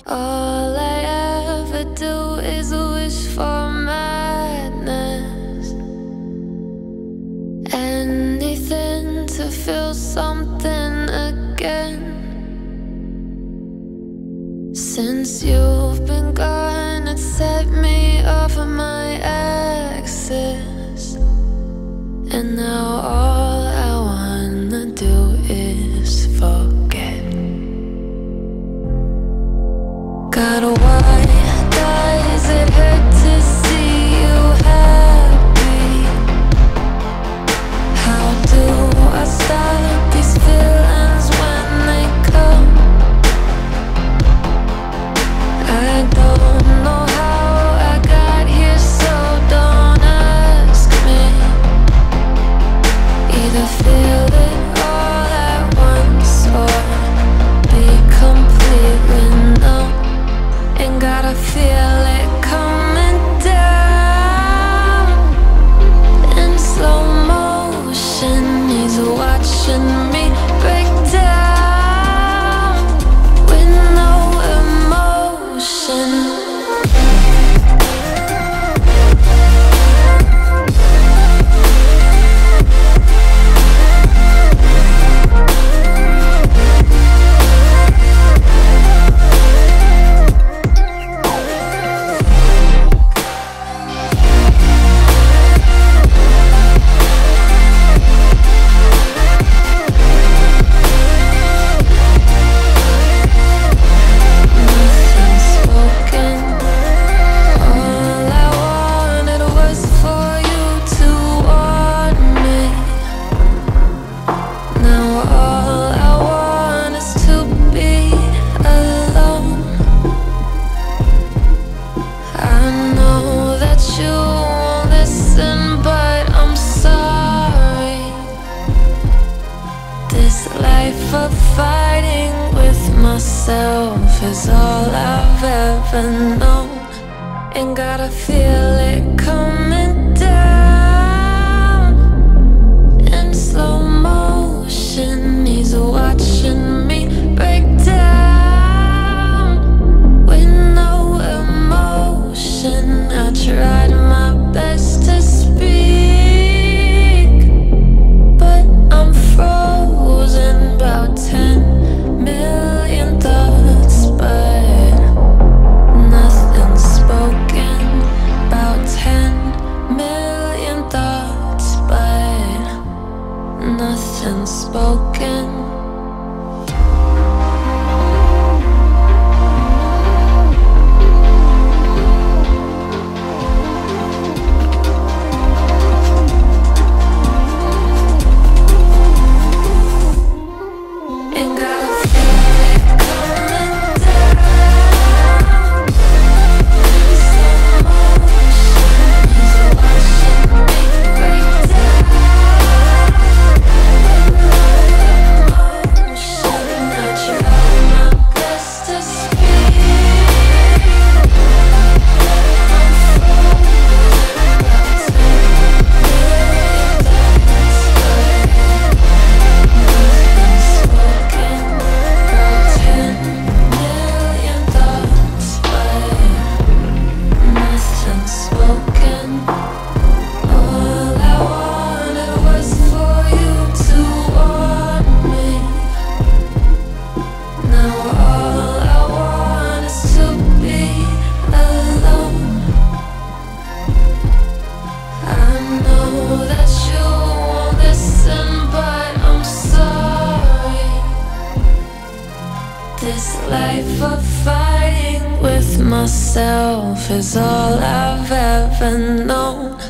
All I ever do is wish for madness. Anything to feel something again. Since you've been gone, it set me off of my axis. And now all I wanna do is forget. God, why does it hurt to see you happy? How do I stop these feelings when they come? I don't know how I got here, so don't ask me. Either feel it all at once or be completely numb. And gotta feel it coming down in slow motion. He's watching me break down with no emotion. Fighting with myself is all I've ever known. And gotta feel it coming down in slow motion. He's watching me break down with no emotion. I tried my best to speak, but I'm frozen. About 10 million thoughts, but nothing spoken. About 10 million thoughts, but nothing spoken. This life of fighting with myself is all I've ever known.